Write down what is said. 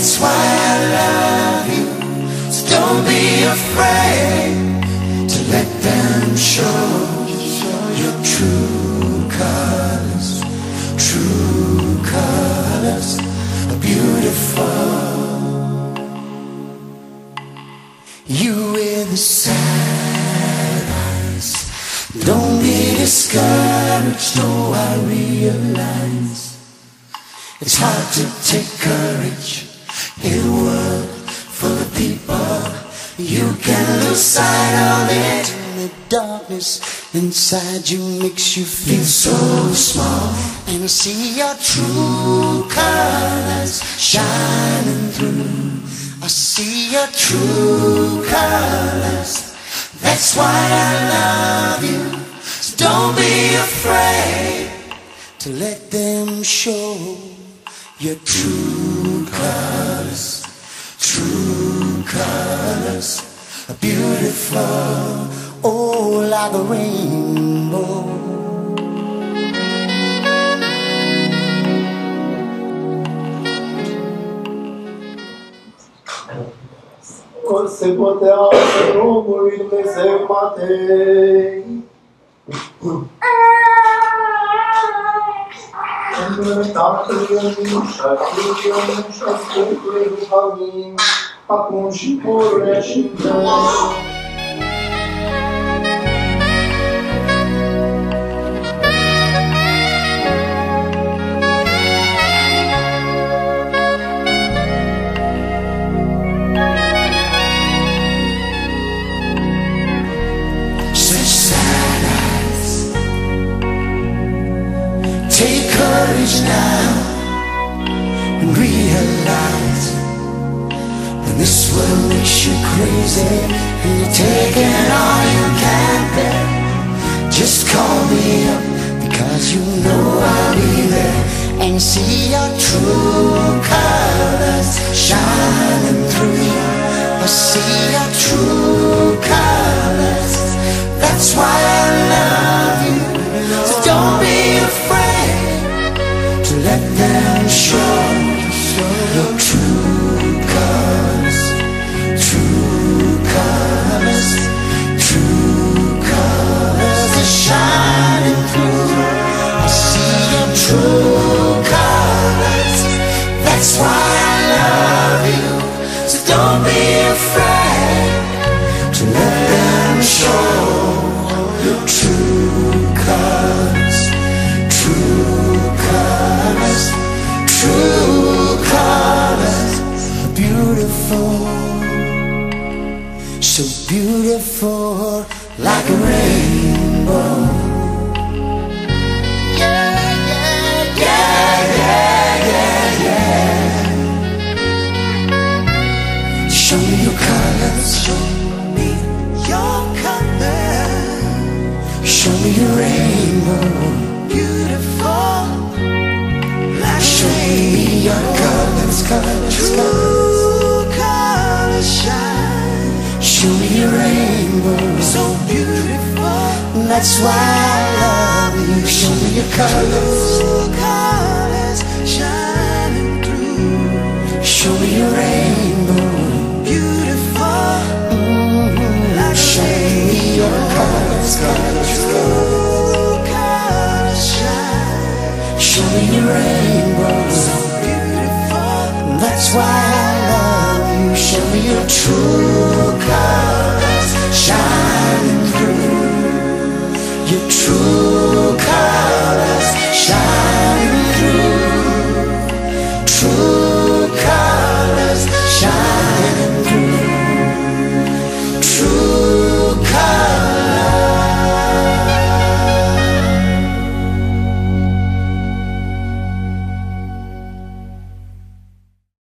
That's why I love you. So don't be afraid to let them show your true colors. True colors are beautiful. You with the sad eyes, don't be discouraged. Oh, I realize it's hard to take courage in a world full of people. You can lose sight of it. The darkness inside you makes you feel so small, and see your true colors shining through. I see your true colors. That's why I love you. So don't be afraid to let them show your true colors. True colors are beautiful. Oh, like a rainbow. Ori se putea pe drumul lui Botez Matei. În Tatăl Ionim și-a Fiul Ionim și-a Sfântului Duh Amin, acum și pururea și în Take courage now and realize when this world makes you crazy and you're taking all you can bear. Just call me up because you know I'll be there, and see your true colors shining through. I see your true colors. That's why I love you. So don't be afraid to let them show your true colors. True colors. True colors are shining through. I see your true colors. That's why I love you. So don't be afraid to let them show your true colors. True colors. True colors are beautiful. So beautiful, like a rainbow. Yeah, yeah, yeah, yeah, yeah, yeah. Show me your colors. Show me your colors. Show me your rainbow. Beautiful, like show me your colors, colors, true colors shine. Show me your rainbow, so beautiful. That's why I love you. Show me your colors, true colors shining through. Show me your rainbow, beautiful. Like show me your colors, colors, true colors shine. Show me your rainbow, so beautiful. That's why I love you. Show me your true colors.